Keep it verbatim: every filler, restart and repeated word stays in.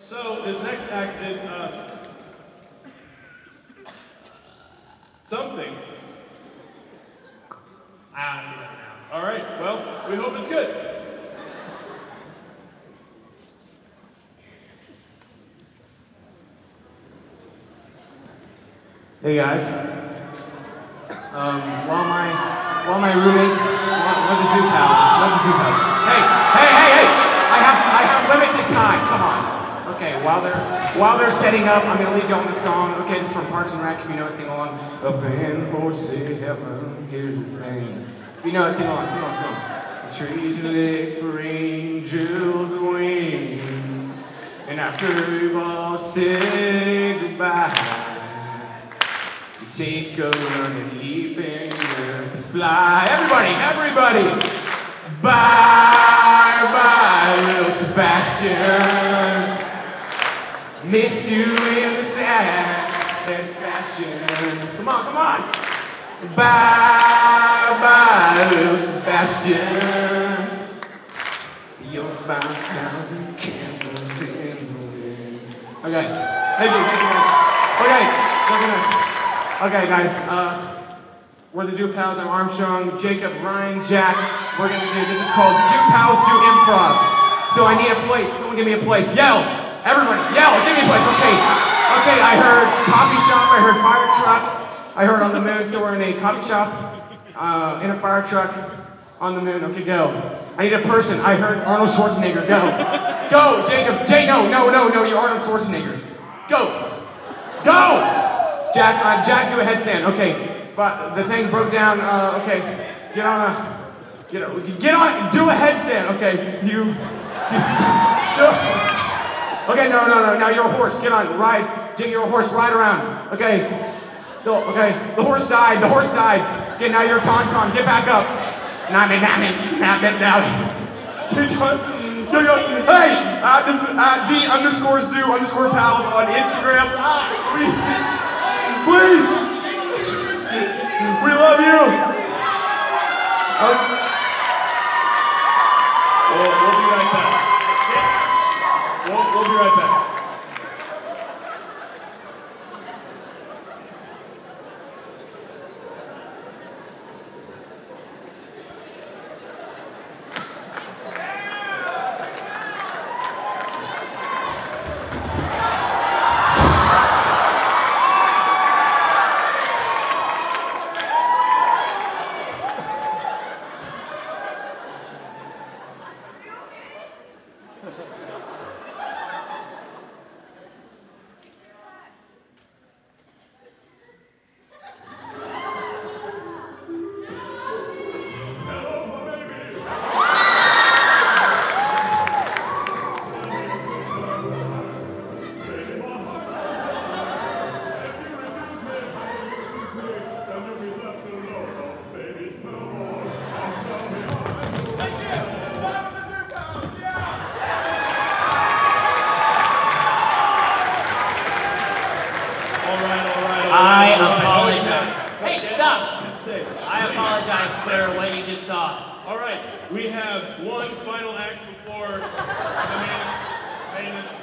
So this next act is uh, something. I honestly don't know. All right, well, we hope it's good. Hey guys. Um, while my while my roommates, while the zoo pals, while the zoo pals. Hey, hey, hey, hey! I have I have limited time. Come on. Okay, while they're while they're setting up, I'm gonna lead you on the song. Okay, this is from Parks and Rec. If you know it, sing along. Up in horsey heaven, here's the thing. If you know it, sing along, sing along, sing along. The trees lick for angels' wings, and after we've all said goodbye, take a run and leap and learn to fly. Everybody, everybody! Bye, bye, little Sebastian. Miss you in the saddest fashion. Come on, come on! Bye, bye, little Sebastian. You're five thousand candles in the wind. Okay, thank you, thank you guys. Okay, we're gonna... Okay, guys, uh, we're the Zoo Pals. I'm Armstrong, Jacob, Ryan, Jack. We're gonna do, this is called Zoo Pals Do Improv. So I need a place. Someone give me a place. Yell! Everybody, yell! Give me a place. Okay. Okay, I heard coffee shop. I heard fire truck. I heard on the moon. So we're in a coffee shop, uh, in a fire truck, on the moon. Okay, go. I need a person. I heard Arnold Schwarzenegger. Go. Go, Jacob. Jay, no, no, no, no. You're Arnold Schwarzenegger. Go. Go! Jack, uh, Jack, do a headstand. Okay, the thing broke down. Uh, okay, get on a, get a, get on it. Do a headstand. Okay, you, do, do, do. Okay, no, no, no. Now you're a horse. Get on, ride. Jay, you're a horse. Ride around. Okay, the, okay. The horse died. The horse died. Okay, now you're a tauntaun. Get back up. Nah, man, nah, man, nah, man, nah. Keep going. Keep going. Hey, uh, this is uh, the underscore zoo underscore pals on Instagram. We, Please! We love you! Okay. We'll, we'll be right back. We'll, we'll be right back. I apologize. Hey, stop! I apologize for what you just saw. All right, we have one final act before the main, main